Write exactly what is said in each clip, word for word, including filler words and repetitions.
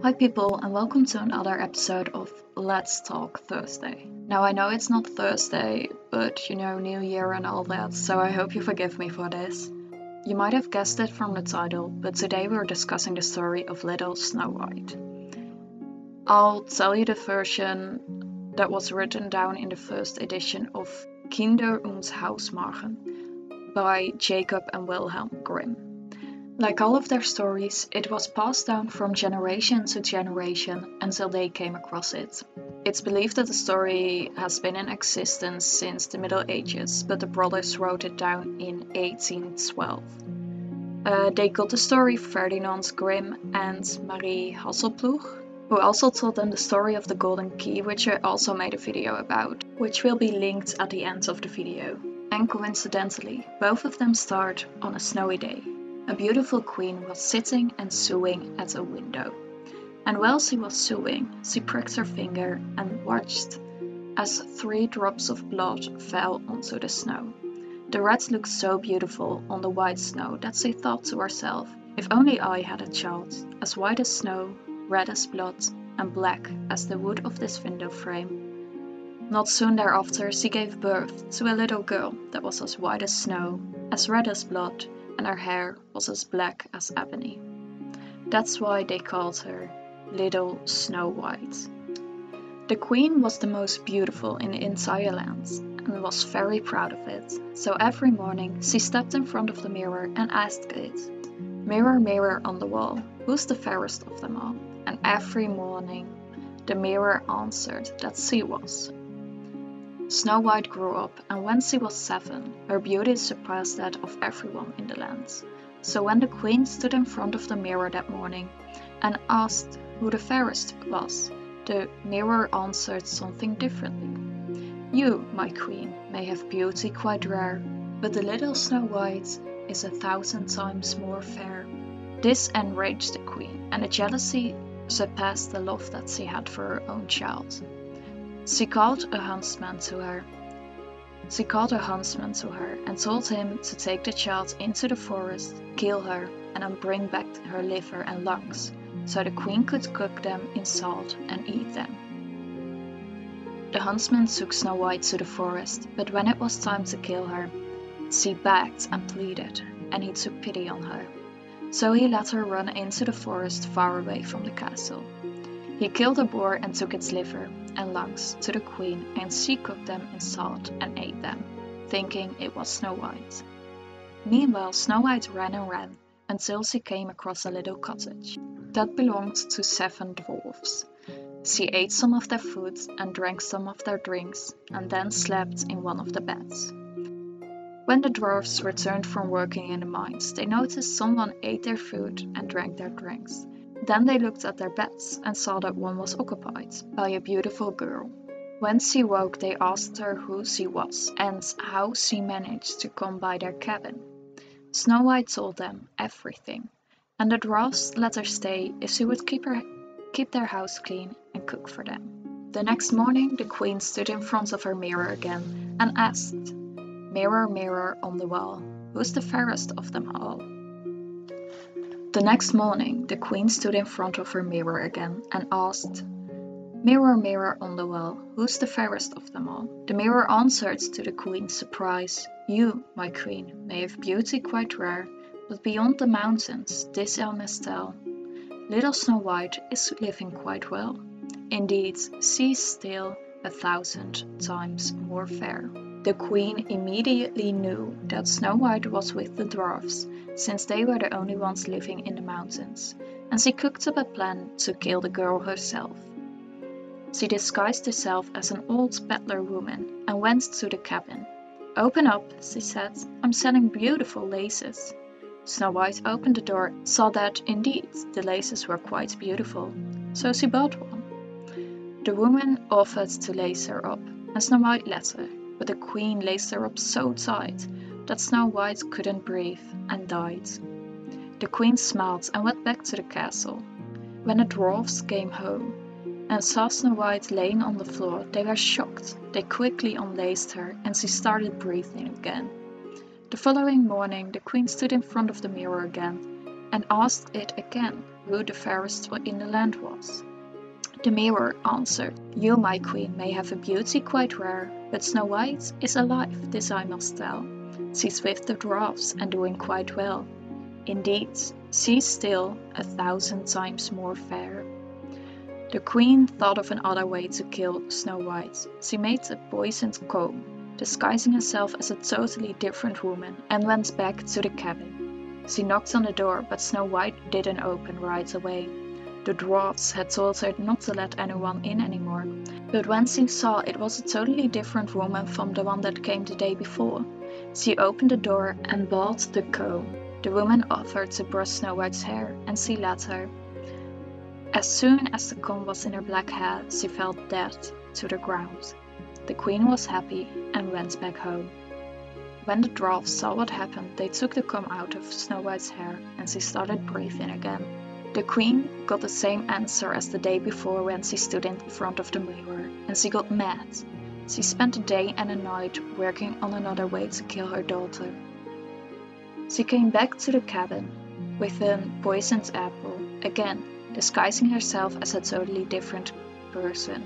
Hi people, and welcome to another episode of Let's Talk Thursday. Now I know it's not Thursday, but you know, New Year and all that, so I hope you forgive me for this. You might have guessed it from the title, but today we're discussing the story of little Snow White. I'll tell you the version that was written down in the first edition of Kinder- und Hausmärchen by Jacob and Wilhelm Grimm. Like all of their stories, it was passed down from generation to generation until they came across it. It's believed that the story has been in existence since the Middle Ages, but the brothers wrote it down in eighteen twelve. Uh, they got the story Ferdinand Grimm and Marie Hasselploeg, who also told them the story of the Golden Key, which I also made a video about, which will be linked at the end of the video. And coincidentally, both of them start on a snowy day. A beautiful queen was sitting and sewing at a window. And while she was sewing, she pricked her finger and watched as three drops of blood fell onto the snow. The red looked so beautiful on the white snow that she thought to herself, if only I had a child, as white as snow, red as blood, and black as the wood of this window frame. Not soon thereafter she gave birth to a little girl that was as white as snow, as red as blood, and her hair was as black as ebony. That's why they called her Little Snow White. The queen was the most beautiful in the entire land and was very proud of it, so every morning she stepped in front of the mirror and asked it, "Mirror, mirror on the wall, who's the fairest of them all?" And every morning the mirror answered that she was. Snow White grew up, and when she was seven, her beauty surpassed that of everyone in the land. So when the queen stood in front of the mirror that morning and asked who the fairest was, the mirror answered something differently. "You, my queen, may have beauty quite rare, but the little Snow White is a thousand times more fair." This enraged the queen, and the jealousy surpassed the love that she had for her own child. She called a huntsman to her. She called a huntsman to her and told him to take the child into the forest, kill her, and then bring back her liver and lungs, so the queen could cook them in salt and eat them. The huntsman took Snow White to the forest, but when it was time to kill her, she begged and pleaded, and he took pity on her. So he let her run into the forest far away from the castle. He killed a boar and took its liver and lungs to the queen, and she cooked them in salt and ate them, thinking it was Snow White. Meanwhile, Snow White ran and ran until she came across a little cottage that belonged to seven dwarfs. She ate some of their food and drank some of their drinks, and then slept in one of the beds. When the dwarfs returned from working in the mines, they noticed someone ate their food and drank their drinks. Then they looked at their beds and saw that one was occupied by a beautiful girl. When she woke, they asked her who she was and how she managed to come by their cabin. Snow White told them everything, and the dwarfs let her stay if she would keep, her, keep their house clean and cook for them. The next morning, the queen stood in front of her mirror again and asked, "Mirror, mirror on the wall, who's the fairest of them all?" The next morning, the queen stood in front of her mirror again and asked, "Mirror, mirror on the wall, who's the fairest of them all?" The mirror answered to the queen's surprise, "You, my queen, may have beauty quite rare, but beyond the mountains, this I must tell, little Snow White is living quite well. Indeed, she's still a thousand times more fair." The queen immediately knew that Snow White was with the dwarfs, since they were the only ones living in the mountains, and she cooked up a plan to kill the girl herself. She disguised herself as an old peddler woman and went to the cabin. "Open up," she said, "I'm selling beautiful laces." Snow White opened the door, saw that, indeed, the laces were quite beautiful, so she bought one. The woman offered to lace her up, and Snow White let her, but the queen laced her up so tight that Snow White couldn't breathe and died. The queen smiled and went back to the castle. When the dwarfs came home and saw Snow White laying on the floor, they were shocked. They quickly unlaced her, and she started breathing again. The following morning, the queen stood in front of the mirror again and asked it again who the fairest in the land was. The mirror answered, "You, my queen, may have a beauty quite rare, but Snow White is alive, this I must tell. She's with the dwarfs and doing quite well. Indeed, she's still a thousand times more fair." The queen thought of another way to kill Snow White. She made a poisoned comb, disguising herself as a totally different woman, and went back to the cabin. She knocked on the door, but Snow White didn't open right away. The dwarfs had told her not to let anyone in anymore, but when she saw it was a totally different woman from the one that came the day before, she opened the door and bought the comb. The woman offered to brush Snow White's hair, and she let her. As soon as the comb was in her black hair, she fell dead to the ground. The queen was happy and went back home. When the dwarfs saw what happened, they took the comb out of Snow White's hair, and she started breathing again. The queen got the same answer as the day before when she stood in front of the mirror, and she got mad. She spent a day and a night working on another way to kill her daughter. She came back to the cabin with a poisoned apple, again disguising herself as a totally different person.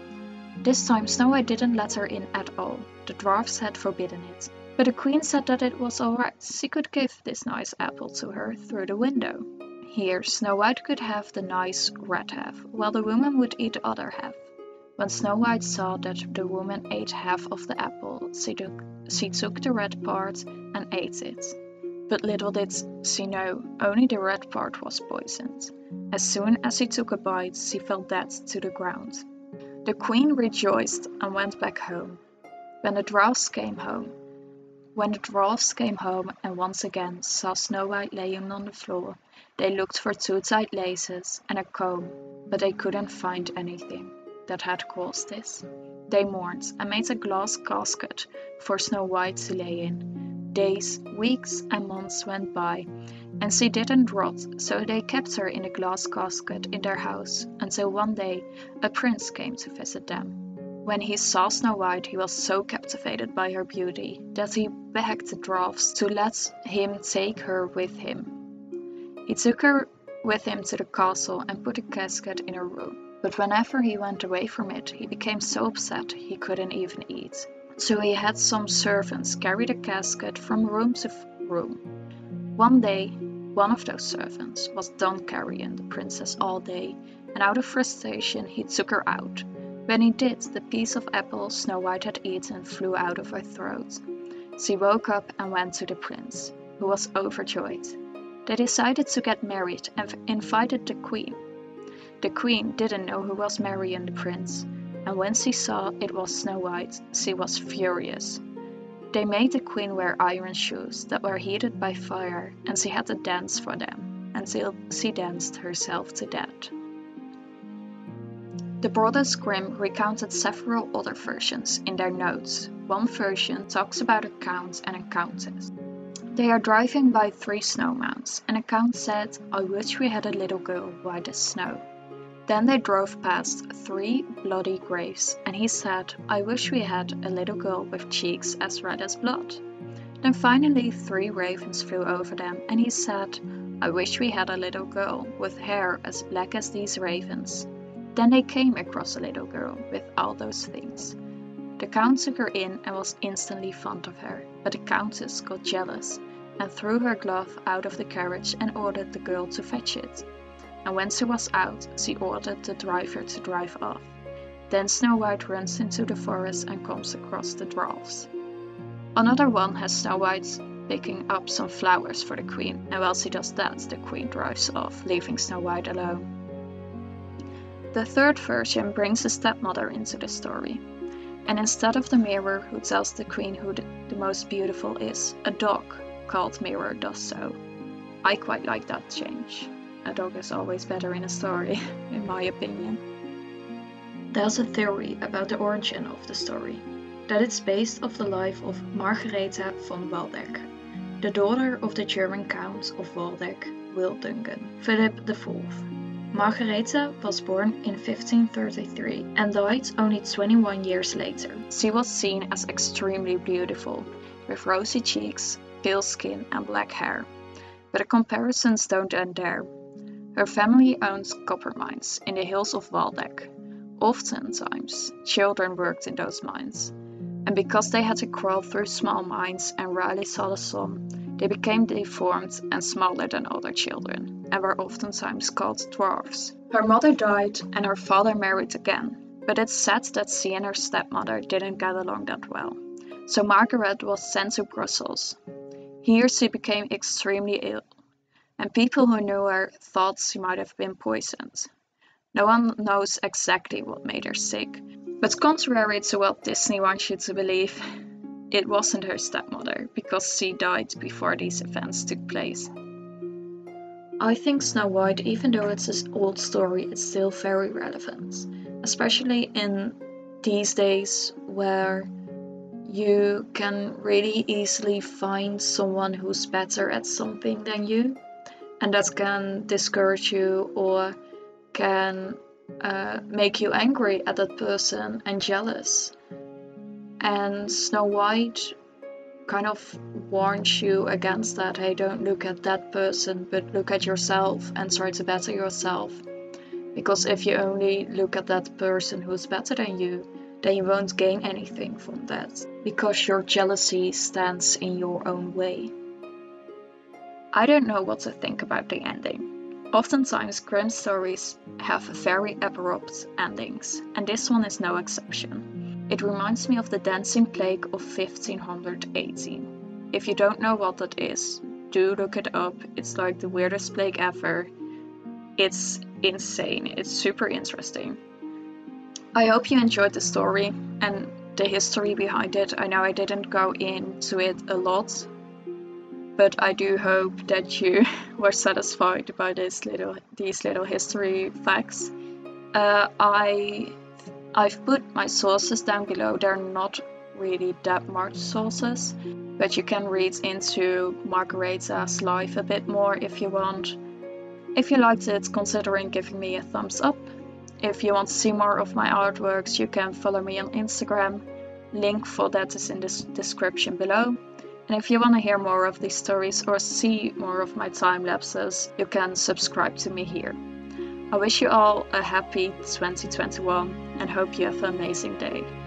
This time Snow White didn't let her in at all. The dwarfs had forbidden it. But the queen said that it was alright, she could give this nice apple to her through the window. Here Snow White could have the nice red half, while the woman would eat the other half. When Snow White saw that the woman ate half of the apple, she took, she took the red part and ate it. But little did she know, only the red part was poisoned. As soon as she took a bite, she fell dead to the ground. The queen rejoiced and went back home. When the dwarfs came home, when the dwarfs came home and once again saw Snow White laying on the floor, they looked for two tight laces and a comb, but they couldn't find anything that had caused this. They mourned and made a glass casket for Snow White to lay in. Days, weeks and months went by, and she didn't rot, so they kept her in a glass casket in their house until one day a prince came to visit them. When he saw Snow White, he was so captivated by her beauty that he begged the dwarfs to let him take her with him. He took her with him to the castle and put a casket in her room, but whenever he went away from it, he became so upset he couldn't even eat. So he had some servants carry the casket from room to room. One day, one of those servants was done carrying the princess all day, and out of frustration he took her out. When he did, the piece of apple Snow White had eaten flew out of her throat. She woke up and went to the prince, who was overjoyed. They decided to get married and invited the queen. The queen didn't know who was marrying the prince, and when she saw it was Snow White, she was furious. They made the queen wear iron shoes that were heated by fire, and she had to dance for them, until she danced herself to death. The brothers Grimm recounted several other versions in their notes. One version talks about a count and a countess. They are driving by three snowmounds, and a count said, "I wish we had a little girl white as snow." Then they drove past three bloody graves, and he said, "I wish we had a little girl with cheeks as red as blood." Then finally three ravens flew over them, and he said, "I wish we had a little girl with hair as black as these ravens." Then they came across a little girl with all those things. The count took her in and was instantly fond of her, but the countess got jealous and threw her glove out of the carriage and ordered the girl to fetch it. And when she was out, she ordered the driver to drive off. Then Snow White runs into the forest and comes across the dwarfs. Another one has Snow White picking up some flowers for the queen, and while she does that, the queen drives off, leaving Snow White alone. The third version brings a stepmother into the story, and instead of the mirror who tells the queen who the, the most beautiful is, a dog called Mirror does so. I quite like that change. A dog is always better in a story, in my opinion. There's a theory about the origin of the story, that it's based off the life of Margaretha von Waldeck, the daughter of the German Count of Waldeck, Wildungen, Philip the fourth. Margaretha was born in fifteen thirty-three and died only twenty-one years later. She was seen as extremely beautiful, with rosy cheeks, pale skin and black hair. But the comparisons don't end there. Her family owns copper mines in the hills of Waldeck. Oftentimes, children worked in those mines. And because they had to crawl through small mines and rarely saw the sun, they became deformed and smaller than other children, and were oftentimes called dwarfs. Her mother died and her father married again, but it's said that she and her stepmother didn't get along that well. So Margaret was sent to Brussels. Here she became extremely ill, and people who knew her thought she might have been poisoned. No one knows exactly what made her sick, but contrary to what Disney wants you to believe, it wasn't her stepmother, because she died before these events took place. I think Snow White, even though it's an old story, is still very relevant, especially in these days where you can really easily find someone who's better at something than you, and that can discourage you or can uh, make you angry at that person and jealous. And Snow White kind of warns you against that. Hey, don't look at that person, but look at yourself and try to better yourself. Because if you only look at that person who's better than you, then you won't gain anything from that, because your jealousy stands in your own way. I don't know what to think about the ending. Oftentimes, Grimm stories have very abrupt endings, and this one is no exception. It reminds me of the Dancing Plague of fifteen eighteen. If you don't know what that is, do look it up. It's like the weirdest plague ever. It's insane. It's super interesting. I hope you enjoyed the story and the history behind it. I know I didn't go into it a lot, but I do hope that you were satisfied by this little, these little history facts. Uh, I, I've put my sources down below. They're not really that much sources, but you can read into Margareta's life a bit more if you want. If you liked it, consider giving me a thumbs up. If you want to see more of my artworks, you can follow me on Instagram. Link for that is in the description below. And if you want to hear more of these stories or see more of my time lapses, you can subscribe to me here. I wish you all a happy twenty twenty-one and hope you have an amazing day.